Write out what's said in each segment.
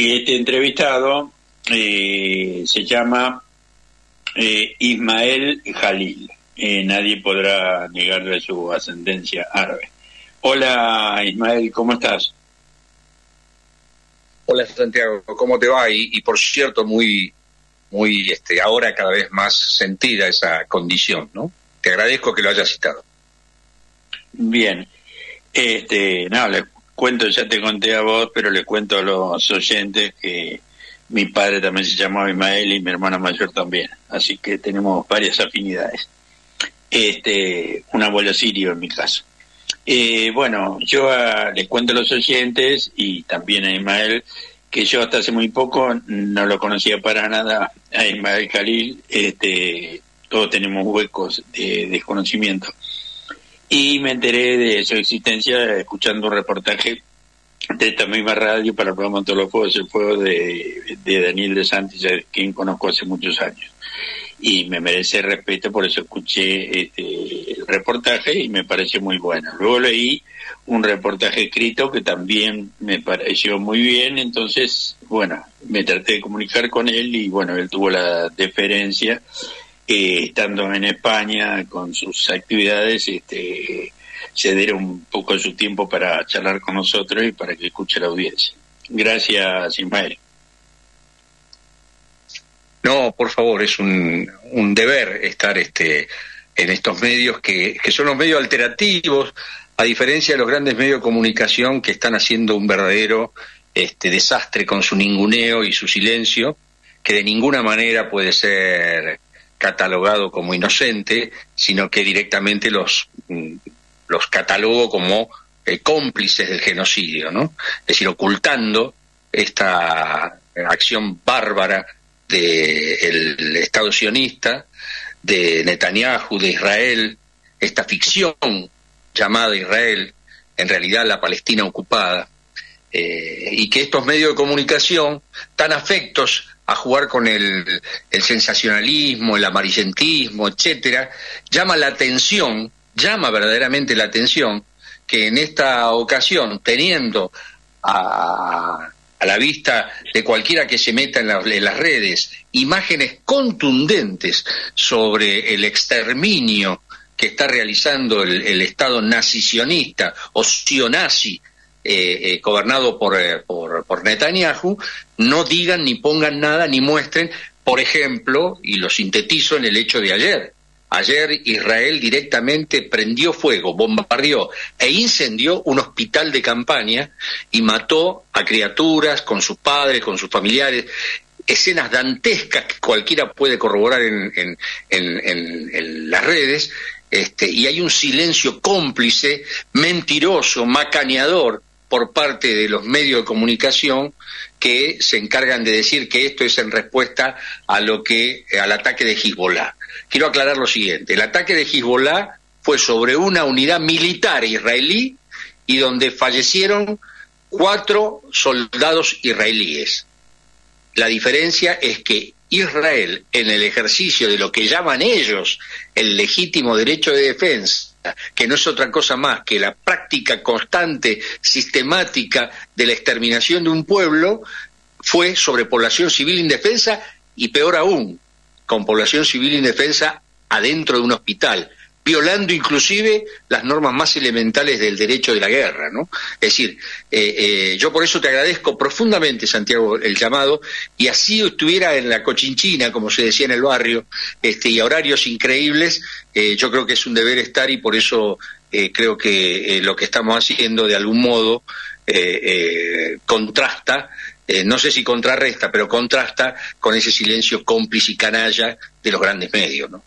Y este entrevistado se llama Ismael Jalil. Nadie podrá negarle su ascendencia árabe. Hola Ismael, ¿cómo estás? Hola Santiago, ¿cómo te va? Y por cierto, muy ahora cada vez más sentida esa condición, ¿no? Te agradezco que lo hayas citado. Bien, no, les cuento, ya te conté a vos, pero les cuento a los oyentes que mi padre también se llamaba Ismael y mi hermana mayor también, así que tenemos varias afinidades. Un abuelo sirio en mi caso. Bueno, yo les cuento a los oyentes y también a Ismael que yo hasta hace muy poco no lo conocía para nada a Ismael Jalil. Todos tenemos huecos de desconocimiento. Y me enteré de su existencia escuchando un reportaje de esta misma radio para el programa Todos los Fuegos, el fuego de Daniel de Santis, a quien conozco hace muchos años. Y me merece respeto, por eso escuché el reportaje y me pareció muy bueno. Luego leí un reportaje escrito que también me pareció muy bien, entonces, bueno, me traté de comunicar con él y, bueno, él tuvo la deferencia, estando en España con sus actividades, ceder un poco de su tiempo para charlar con nosotros y para que escuche la audiencia. Gracias, Ismael. No, por favor, es un deber estar en estos medios que son los medios alternativos, a diferencia de los grandes medios de comunicación que están haciendo un verdadero desastre con su ninguneo y su silencio, que de ninguna manera puede ser catalogado como inocente, sino que directamente los catalogo como cómplices del genocidio, ¿no? Es decir, ocultando esta acción bárbara del Estado sionista, de Netanyahu, de Israel, esta ficción llamada Israel, en realidad la Palestina ocupada, y que estos medios de comunicación, tan afectos a jugar con el sensacionalismo, el amarillentismo, etcétera, llama verdaderamente la atención que en esta ocasión, teniendo a la vista de cualquiera que se meta en las redes, imágenes contundentes sobre el exterminio que está realizando el Estado nazi-sionista o sionazi, gobernado por Netanyahu, no digan ni pongan nada ni muestren, por ejemplo, y lo sintetizo en el hecho de ayer. Ayer Israel directamente prendió fuego, bombardeó e incendió un hospital de campaña y mató a criaturas con sus padres, con sus familiares. Escenas dantescas que cualquiera puede corroborar en las redes, y hay un silencio cómplice, mentiroso, macaneador por parte de los medios de comunicación que se encargan de decir que esto es en respuesta al ataque de Hezbollah. Quiero aclarar lo siguiente: el ataque de Hezbollah fue sobre una unidad militar israelí y donde fallecieron 4 soldados israelíes. La diferencia es que Israel, en el ejercicio de lo que llaman ellos el legítimo derecho de defensa, que no es otra cosa más que la práctica constante, sistemática de la exterminación de un pueblo, fue sobre población civil indefensa y, peor aún, con población civil indefensa adentro de un hospital, violando inclusive las normas más elementales del derecho de la guerra, ¿no? Es decir, yo por eso te agradezco profundamente, Santiago, el llamado, y así estuviera en la Cochinchina, como se decía en el barrio, y a horarios increíbles, yo creo que es un deber estar, y por eso creo que lo que estamos haciendo de algún modo contrasta, no sé si contrarresta, pero contrasta con ese silencio cómplice y canalla de los grandes medios, ¿no?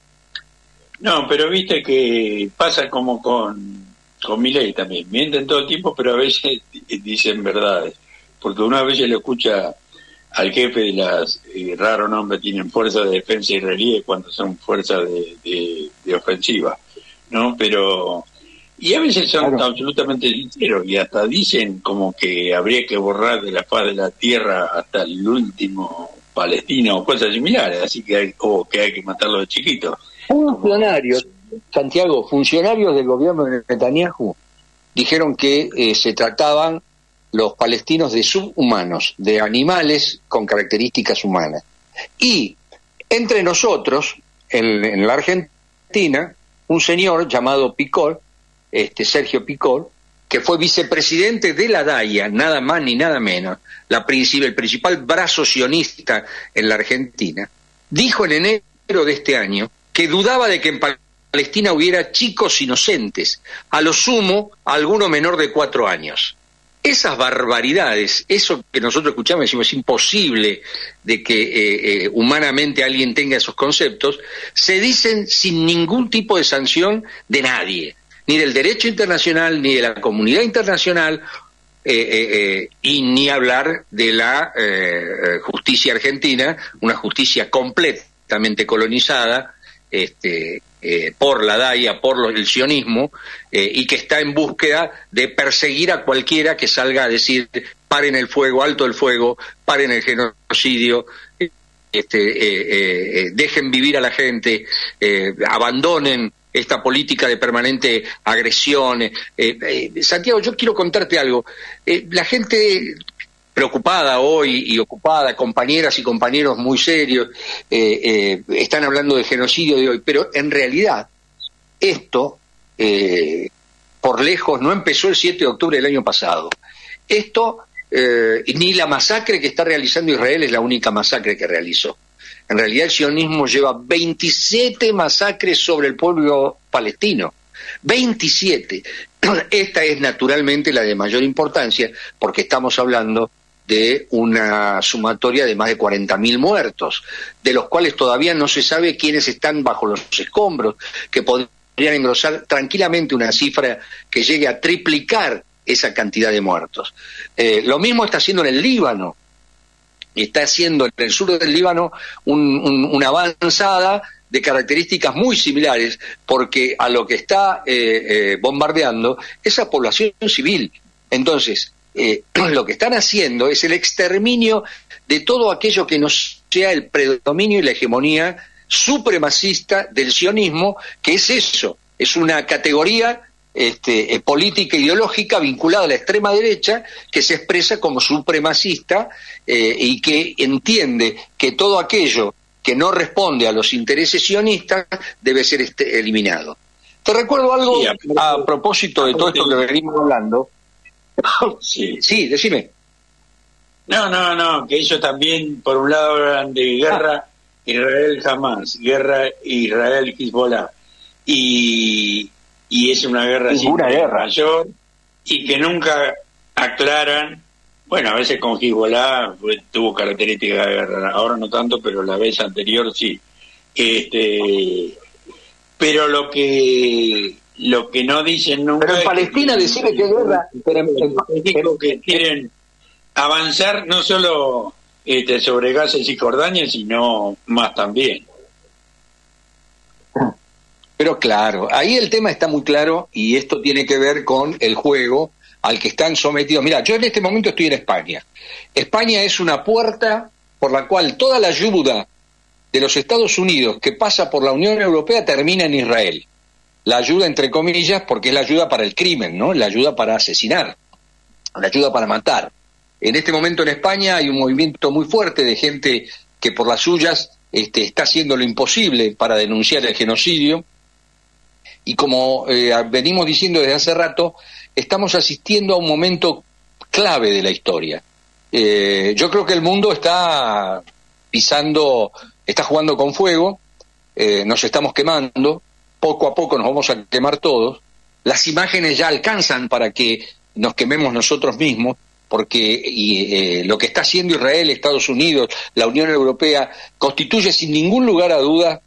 No, pero viste que pasa como con Milei también. Mienten todo el tiempo, pero a veces dicen verdades. Porque una vez le escucha al jefe de las, raro nombre, tienen fuerzas de defensa israelíes cuando son fuerzas de ofensiva, ¿no? Pero, y a veces son absolutamente sinceros y hasta dicen como que habría que borrar de la faz de la tierra hasta el último palestino o cosas similares, así que hay que matarlo de chiquito. Funcionarios, Santiago, funcionarios del gobierno de Netanyahu dijeron que se trataban los palestinos de subhumanos, de animales con características humanas. Y entre nosotros, en la Argentina, un señor llamado Picol, Sergio Picol, que fue vicepresidente de la DAIA, nada más ni nada menos, el principal brazo sionista en la Argentina, dijo en enero de este año que dudaba de que en Palestina hubiera chicos inocentes, a lo sumo alguno menor de 4 años. Esas barbaridades, eso que nosotros escuchamos, decimos es imposible de que humanamente alguien tenga esos conceptos, se dicen sin ningún tipo de sanción de nadie, ni del derecho internacional, ni de la comunidad internacional, y ni hablar de la justicia argentina, una justicia completamente colonizada, por la DAIA, por el sionismo, y que está en búsqueda de perseguir a cualquiera que salga a decir paren el fuego, alto el fuego, paren el genocidio, dejen vivir a la gente, abandonen esta política de permanente agresión. Santiago, yo quiero contarte algo. La gente preocupada hoy y ocupada, compañeras y compañeros muy serios, están hablando de genocidio de hoy, pero en realidad esto, por lejos, no empezó el 7 de octubre del año pasado. Esto, ni la masacre que está realizando Israel es la única masacre que realizó. En realidad el sionismo lleva 27 masacres sobre el pueblo palestino. 27. Esta es naturalmente la de mayor importancia porque estamos hablando de una sumatoria de más de 40.000 muertos, de los cuales todavía no se sabe quiénes están bajo los escombros, que podrían engrosar tranquilamente una cifra que llegue a triplicar esa cantidad de muertos. Lo mismo está haciendo en el Líbano. Está haciendo en el sur del Líbano una avanzada de características muy similares, porque a lo que está bombardeando es a población civil. Entonces, lo que están haciendo es el exterminio de todo aquello que no sea el predominio y la hegemonía supremacista del sionismo, que es eso, es una categoría política ideológica vinculada a la extrema derecha que se expresa como supremacista y que entiende que todo aquello que no responde a los intereses sionistas debe ser eliminado. Te recuerdo algo a propósito de todo esto que venimos hablando. Sí, decime. No, que ellos también, por un lado, hablan de guerra Israel-Hamás, guerra Israel-Hezbollah, y es una guerra mayor, y que nunca aclaran, bueno, a veces con Hezbollah tuvo características de guerra, ahora no tanto, pero la vez anterior sí. Pero lo que no dicen nunca... Pero en Palestina decime que guerra... Pero que quieren avanzar no solo sobre Gaza y Cisjordania, sino más también. Pero claro, ahí el tema está muy claro y esto tiene que ver con el juego al que están sometidos. Mira, yo en este momento estoy en España. España es una puerta por la cual toda la ayuda de los Estados Unidos que pasa por la Unión Europea termina en Israel. La ayuda entre comillas porque es la ayuda para el crimen, ¿no? La ayuda para asesinar, la ayuda para matar. En este momento en España hay un movimiento muy fuerte de gente que por las suyas está haciendo lo imposible para denunciar el genocidio. Y como venimos diciendo desde hace rato, estamos asistiendo a un momento clave de la historia. Yo creo que el mundo está jugando con fuego, nos estamos quemando, poco a poco nos vamos a quemar todos. Las imágenes ya alcanzan para que nos quememos nosotros mismos, porque lo que está haciendo Israel, Estados Unidos, la Unión Europea, constituye sin ningún lugar a duda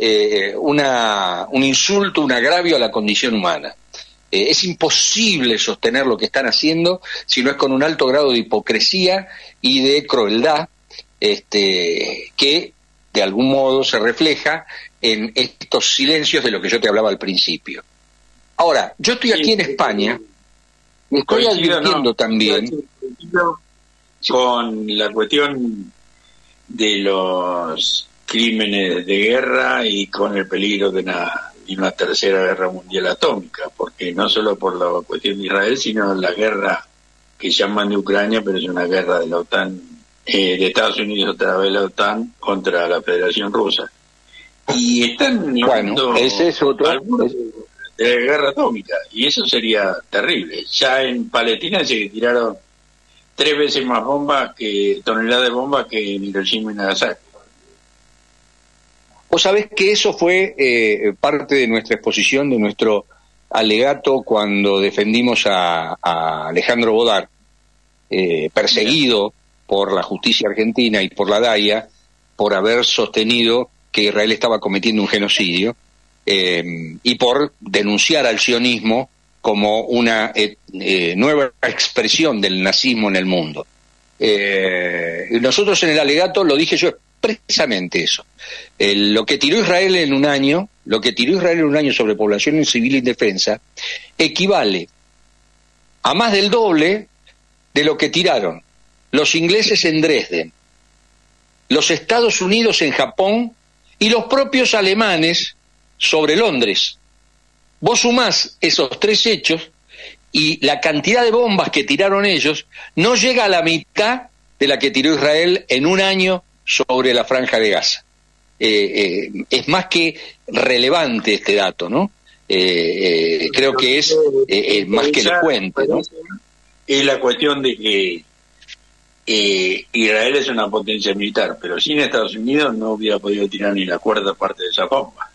un insulto, un agravio a la condición humana. Es imposible sostener lo que están haciendo si no es con un alto grado de hipocresía y de crueldad que de algún modo se refleja en estos silencios de lo que yo te hablaba al principio. Ahora, yo estoy aquí en España y estoy advirtiendo también con la cuestión de los crímenes de guerra y con el peligro de una tercera guerra mundial atómica, porque no solo por la cuestión de Israel, sino la guerra que llaman de Ucrania, pero es una guerra de la OTAN, de Estados Unidos a través de la OTAN contra la Federación Rusa. Y están bueno, ese es otro algunos de guerra atómica, y eso sería terrible. Ya en Palestina se tiraron 3 veces más toneladas de bombas que en Hiroshima y Nagasaki. Vos sabés que eso fue parte de nuestra exposición, de nuestro alegato cuando defendimos a Alejandro Bodar, perseguido por la justicia argentina y por la DAIA por haber sostenido que Israel estaba cometiendo un genocidio y por denunciar al sionismo como una nueva expresión del nazismo en el mundo. Nosotros en el alegato lo dije yo precisamente eso. Lo que tiró Israel en un año sobre población civil indefensa equivale a más del doble de lo que tiraron los ingleses en Dresden, los Estados Unidos en Japón y los propios alemanes sobre Londres. Vos sumás esos 3 hechos y la cantidad de bombas que tiraron ellos no llega a la mitad de la que tiró Israel en un año sobre la Franja de Gaza. Es más que relevante este dato, ¿no? Creo que es más que elocuente, ¿no? Es la cuestión de que Israel es una potencia militar, pero sin Estados Unidos no hubiera podido tirar ni la cuarta parte de esa bomba.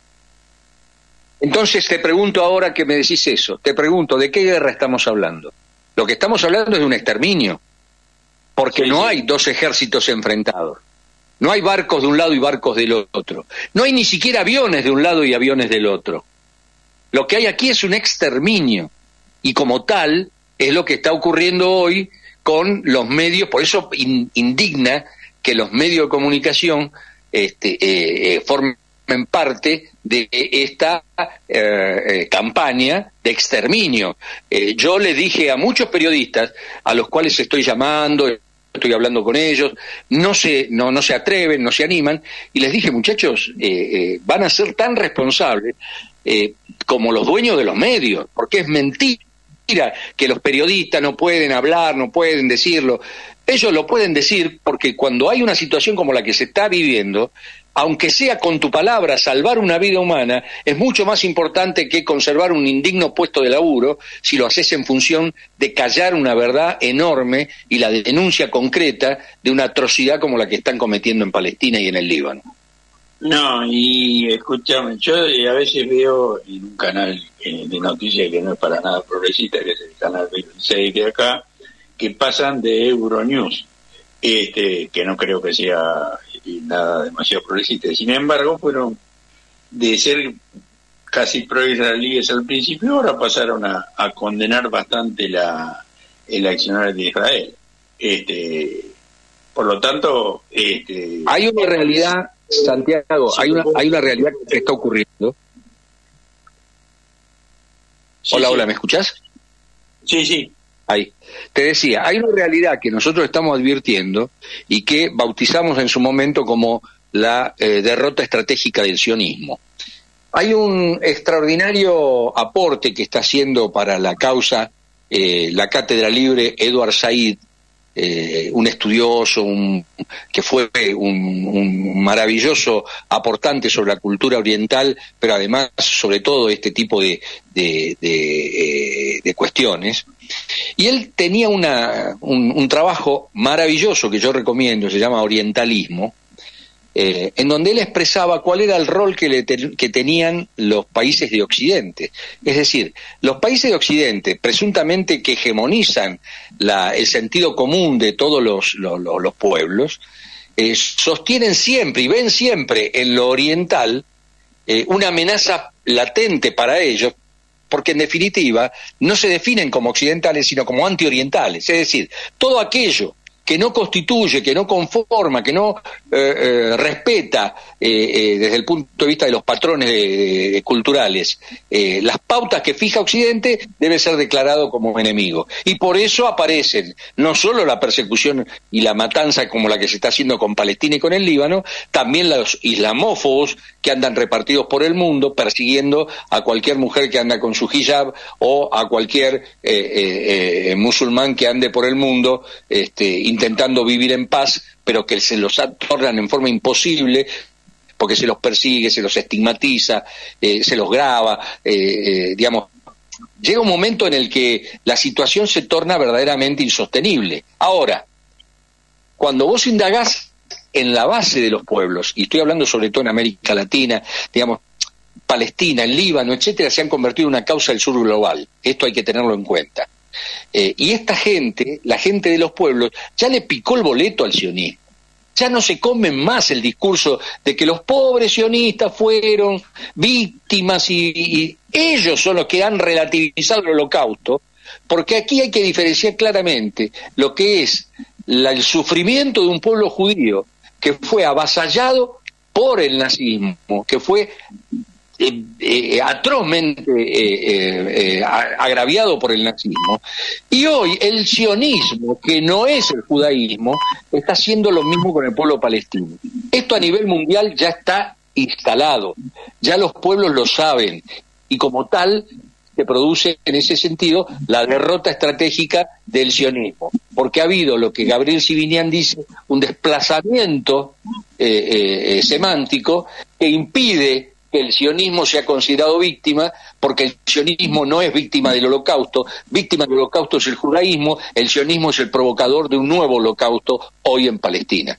Entonces te pregunto ahora que me decís eso, te pregunto, ¿de qué guerra estamos hablando? Lo que estamos hablando es de un exterminio, porque sí, no sí. hay 2 ejércitos enfrentados, no hay barcos de un lado y barcos del otro, no hay ni siquiera aviones de un lado y aviones del otro. Lo que hay aquí es un exterminio, y como tal es lo que está ocurriendo hoy con los medios. Por eso indigna que los medios de comunicación formen parte de esta campaña de exterminio. Yo le dije a muchos periodistas, a los cuales estoy llamando, estoy hablando con ellos, no se atreven, no se animan, y les dije, muchachos, van a ser tan responsables como los dueños de los medios, porque es mentira que los periodistas no pueden hablar, no pueden decirlo. Ellos lo pueden decir porque cuando hay una situación como la que se está viviendo, aunque sea con tu palabra salvar una vida humana, es mucho más importante que conservar un indigno puesto de laburo si lo haces en función de callar una verdad enorme y la denuncia concreta de una atrocidad como la que están cometiendo en Palestina y en el Líbano. No, y escúchame, yo a veces veo en un canal de noticias que no es para nada progresista, que es el canal 26 de acá, que pasan de Euronews, que no creo que sea nada demasiado progresista. Sin embargo, fueron de ser casi pro-israelíes al principio, ahora pasaron a condenar bastante el accionar de Israel. Por lo tanto, hay una realidad, Santiago, sí, hay una realidad que se está ocurriendo. Sí, hola, sí. hola, ¿me escuchás? Sí, sí. Ahí. Te decía, hay una realidad que nosotros estamos advirtiendo y que bautizamos en su momento como la derrota estratégica del sionismo. Hay un extraordinario aporte que está haciendo para la causa la Cátedra Libre Edward Said, un estudioso, que fue un maravilloso aportante sobre la cultura oriental, pero además sobre todo este tipo de cuestiones. Y él tenía un trabajo maravilloso que yo recomiendo, se llama Orientalismo, en donde él expresaba cuál era el rol que tenían los países de Occidente. Es decir, los países de Occidente, presuntamente que hegemonizan el sentido común de todos los pueblos, sostienen siempre y ven siempre en lo oriental una amenaza latente para ellos, porque en definitiva no se definen como occidentales, sino como antiorientales. Es decir, todo aquello que no constituye, que no conforma, que no respeta desde el punto de vista de los patrones culturales las pautas que fija Occidente, debe ser declarado como enemigo. Y por eso aparecen no solo la persecución y la matanza como la que se está haciendo con Palestina y con el Líbano, también los islamófobos que andan repartidos por el mundo persiguiendo a cualquier mujer que anda con su hijab o a cualquier musulmán que ande por el mundo intentando vivir en paz, pero que se los tornan en forma imposible porque se los persigue, se los estigmatiza, se los graba, digamos. Llega un momento en el que la situación se torna verdaderamente insostenible. Ahora, cuando vos indagás en la base de los pueblos, y estoy hablando sobre todo en América Latina, digamos, Palestina, el Líbano, etcétera, se han convertido en una causa del sur global. Esto hay que tenerlo en cuenta. Y esta gente, la gente de los pueblos, ya le picó el boleto al sionismo. Ya no se comen más el discurso de que los pobres sionistas fueron víctimas y ellos son los que han relativizado el holocausto, porque aquí hay que diferenciar claramente lo que es el sufrimiento de un pueblo judío que fue avasallado por el nazismo, que fue atrozmente agraviado por el nazismo, y hoy el sionismo, que no es el judaísmo, está haciendo lo mismo con el pueblo palestino. Esto a nivel mundial ya está instalado, ya los pueblos lo saben, y como tal se produce en ese sentido la derrota estratégica del sionismo, porque ha habido lo que Gabriel Sibinian dice, un desplazamiento semántico que impide que el sionismo sea considerado víctima, porque el sionismo no es víctima del holocausto es el judaísmo, el sionismo es el provocador de un nuevo holocausto hoy en Palestina.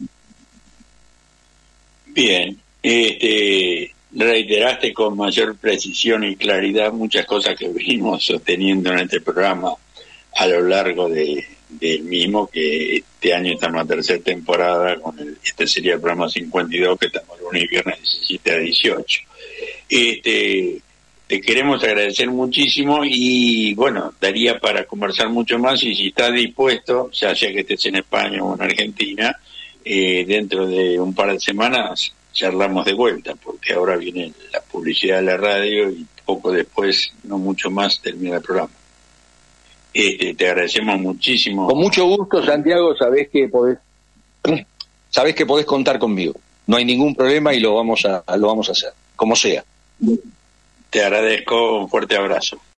Bien, reiteraste con mayor precisión y claridad muchas cosas que venimos sosteniendo en este programa a lo largo del mismo, que este año estamos en la tercera temporada, este sería el programa 52, que estamos lunes y viernes 17 a 18. Te queremos agradecer muchísimo y bueno, daría para conversar mucho más, y si estás dispuesto, ya sea que estés en España o en Argentina, dentro de un par de semanas charlamos de vuelta, porque ahora viene la publicidad de la radio y poco después, no mucho más, termina el programa. Te agradecemos muchísimo. Con mucho gusto, Santiago, sabés que podés contar conmigo. No hay ningún problema y lo vamos a hacer, como sea. Te agradezco, un fuerte abrazo.